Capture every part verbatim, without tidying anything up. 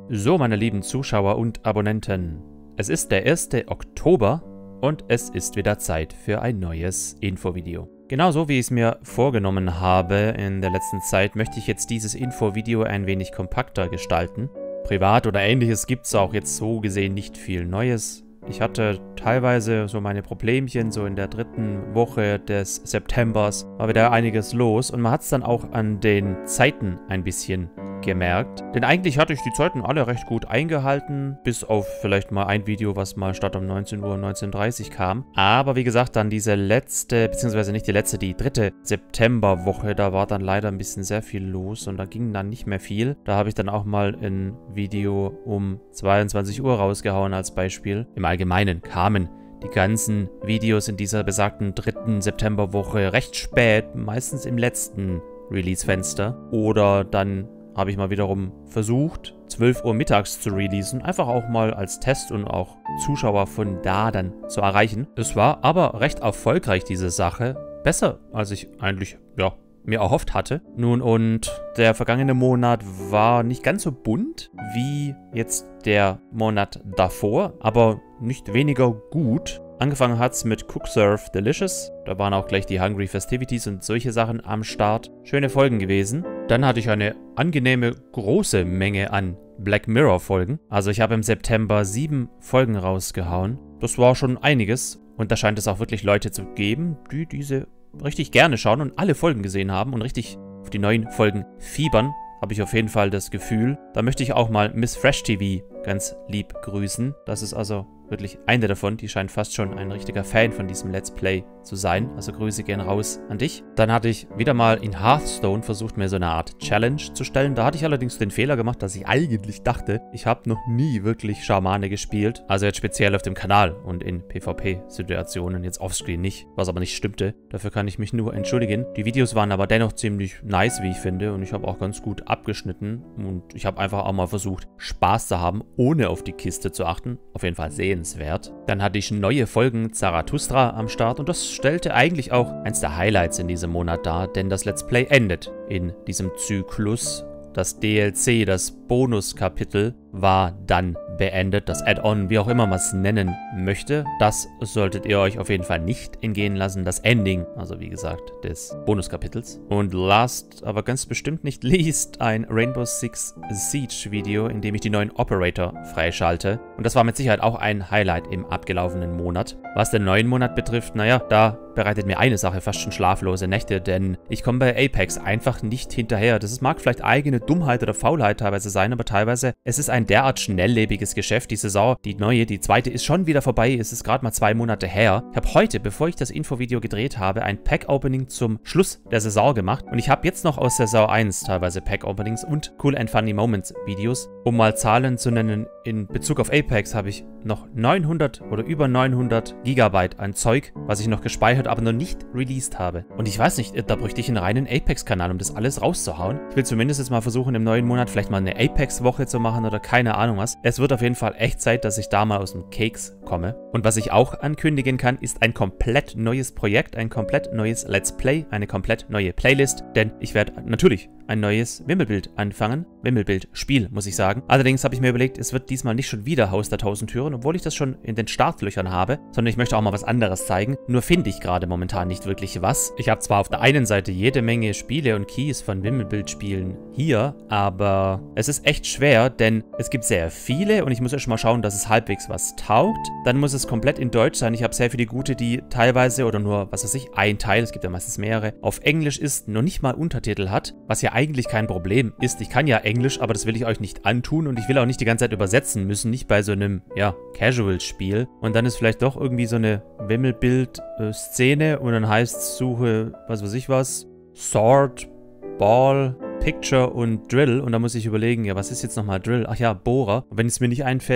So, meine lieben Zuschauer und Abonnenten, es ist der erste Oktober und es ist wieder Zeit für ein neues Infovideo. Genauso wie ich es mir vorgenommen habe in der letzten Zeit, möchte ich jetzt dieses Infovideo ein wenig kompakter gestalten. Privat oder ähnliches gibt es auch jetzt so gesehen nicht viel Neues. Ich hatte teilweise so meine Problemchen, so in der dritten Woche des Septembers war wieder einiges los und man hat es dann auch an den Zeiten ein bisschen gemerkt. Denn eigentlich hatte ich die Zeiten alle recht gut eingehalten, bis auf vielleicht mal ein Video, was mal statt um neunzehn Uhr um neunzehn Uhr dreißig kam. Aber wie gesagt, dann diese letzte, beziehungsweise nicht die letzte, die dritte Septemberwoche, da war dann leider ein bisschen sehr viel los und da ging dann nicht mehr viel. Da habe ich dann auch mal ein Video um zweiundzwanzig Uhr rausgehauen als Beispiel. Im Allgemeinen kamen die ganzen Videos in dieser besagten dritten Septemberwoche recht spät, meistens im letzten Release-Fenster. Oder dann habe ich mal wiederum versucht, zwölf Uhr mittags zu releasen, einfach auch mal als Test und auch Zuschauer von da dann zu erreichen. Es war aber recht erfolgreich, diese Sache. Besser, als ich eigentlich, ja, mir erhofft hatte. Nun, und der vergangene Monat war nicht ganz so bunt wie jetzt der Monat davor, aber nicht weniger gut. Angefangen hat es mit Cook Serve Delicious. Da waren auch gleich die Hungry Festivities und solche Sachen am Start. Schöne Folgen gewesen. Dann hatte ich eine angenehme große Menge an Black Mirror Folgen. Also ich habe im September sieben Folgen rausgehauen. Das war schon einiges. Und da scheint es auch wirklich Leute zu geben, die diese richtig gerne schauen und alle Folgen gesehen haben und richtig auf die neuen Folgen fiebern. Habe ich auf jeden Fall das Gefühl. Da möchte ich auch mal Miss Fresh T V ganz lieb grüßen. Das ist also wirklich eine davon. Die scheint fast schon ein richtiger Fan von diesem Let's Play zu sein. Also Grüße gehen raus an dich. Dann hatte ich wieder mal in Hearthstone versucht, mir so eine Art Challenge zu stellen. Da hatte ich allerdings den Fehler gemacht, dass ich eigentlich dachte, ich habe noch nie wirklich Schamane gespielt. Also jetzt speziell auf dem Kanal und in PvP-Situationen, jetzt offscreen nicht. Was aber nicht stimmte. Dafür kann ich mich nur entschuldigen. Die Videos waren aber dennoch ziemlich nice, wie ich finde. Und ich habe auch ganz gut abgeschnitten. Und ich habe einfach auch mal versucht, Spaß zu haben, ohne auf die Kiste zu achten. Auf jeden Fall sehenswert. Dann hatte ich neue Folgen Zarathustra am Start und das stellte eigentlich auch eins der Highlights in diesem Monat dar, denn das Let's Play endet in diesem Zyklus. Das D L C, das Bonuskapitel, war dann beendet. Das Add-on, wie auch immer man es nennen möchte. Das solltet ihr euch auf jeden Fall nicht entgehen lassen. Das Ending, also wie gesagt, des Bonuskapitels. Und last, aber ganz bestimmt nicht least, ein Rainbow Six Siege Video, in dem ich die neuen Operator freischalte. Und das war mit Sicherheit auch ein Highlight im abgelaufenen Monat. Was den neuen Monat betrifft, naja, da bereitet mir eine Sache fast schon schlaflose Nächte, denn ich komme bei Apex einfach nicht hinterher. Das mag vielleicht eigene Dummheit oder Faulheit teilweise sein, aber teilweise, es ist ein derart schnelllebiges Geschäft. Die Saison, die neue, die zweite, ist schon wieder vorbei. Es ist gerade mal zwei Monate her. Ich habe heute, bevor ich das Infovideo gedreht habe, ein Pack-Opening zum Schluss der Saison gemacht und ich habe jetzt noch aus Saison eins teilweise Pack-Openings und Cool and Funny Moments Videos. Um mal Zahlen zu nennen, in Bezug auf Apex habe ich noch neunhundert oder über neunhundert Gigabyte an Zeug, was ich noch gespeichert, aber noch nicht released habe. Und ich weiß nicht, da bräuchte ich einen reinen Apex-Kanal, um das alles rauszuhauen. Ich will zumindest jetzt mal versuchen, im neuen Monat vielleicht mal eine Apex-Woche zu machen oder keine Ahnung was. Es wird auf jeden Fall echt Zeit, dass ich da mal aus dem Keks komme. Und was ich auch ankündigen kann, ist ein komplett neues Projekt, ein komplett neues Let's Play, eine komplett neue Playlist, denn ich werde natürlich ein neues Wimmelbild anfangen. Wimmelbild-Spiel, muss ich sagen. Allerdings habe ich mir überlegt, es wird diesmal nicht schon wieder Haus der tausend Türen, obwohl ich das schon in den Startlöchern habe, sondern ich möchte auch mal was anderes zeigen. Nur finde ich gerade momentan nicht wirklich was. Ich habe zwar auf der einen Seite jede Menge Spiele und Keys von Wimmelbild-Spielen hier, aber es ist echt schwer, denn es gibt sehr viele und ich muss erst mal schauen, dass es halbwegs was taugt. Dann muss es komplett in Deutsch sein. Ich habe sehr viele gute, die teilweise oder nur, was weiß ich, ein Teil, es gibt ja meistens mehrere, auf Englisch ist, noch nicht mal Untertitel hat, was ja eigentlich kein Problem ist. Ich kann ja Englisch, aber das will ich euch nicht antun und ich will auch nicht die ganze Zeit übersetzen müssen, nicht bei so einem, ja, Casual-Spiel. Und dann ist vielleicht doch irgendwie so eine Wimmelbild-Szene und dann heißt es, suche, was weiß ich was, Sword, Ball, Picture und Drill und da muss ich überlegen, ja, was ist jetzt nochmal Drill? Ach ja, Bohrer. Und wenn es mir nicht einfällt,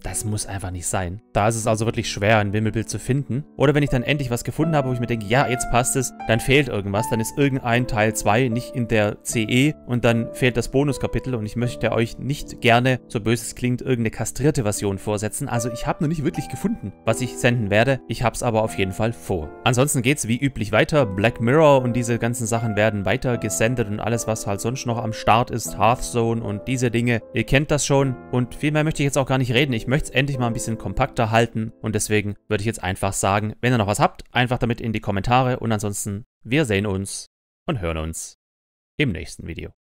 das muss einfach nicht sein. Da ist es also wirklich schwer, ein Wimmelbild zu finden. Oder wenn ich dann endlich was gefunden habe, wo ich mir denke, ja, jetzt passt es, dann fehlt irgendwas, dann ist irgendein Teil zwei nicht in der C E und dann fehlt das Bonuskapitel und ich möchte euch nicht gerne, so böse es klingt, irgendeine kastrierte Version vorsetzen. Also ich habe noch nicht wirklich gefunden, was ich senden werde. Ich habe es aber auf jeden Fall vor. Ansonsten geht es wie üblich weiter. Black Mirror und diese ganzen Sachen werden weiter gesendet und alles, was halt sonst noch am Start ist, Hearthstone und diese Dinge. Ihr kennt das schon und viel mehr möchte ich jetzt auch gar nicht reden. Ich möchte es endlich mal ein bisschen kompakter halten und deswegen würde ich jetzt einfach sagen, wenn ihr noch was habt, einfach damit in die Kommentare und ansonsten, wir sehen uns und hören uns im nächsten Video.